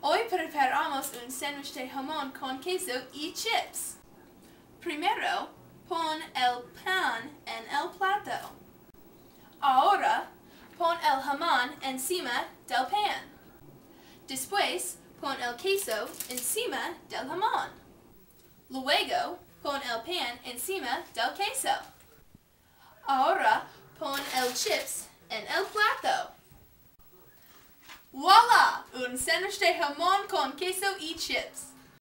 Hoy preparamos un sándwich de jamón con queso y chips. Primero, pon el pan en el plato. Ahora, pon el jamón encima del pan. Después, pon el queso encima del jamón. Luego, pon el pan encima del queso. Ahora, pon el chips en el plato. ¡Voila! Un sándwich de jamón con queso y chips.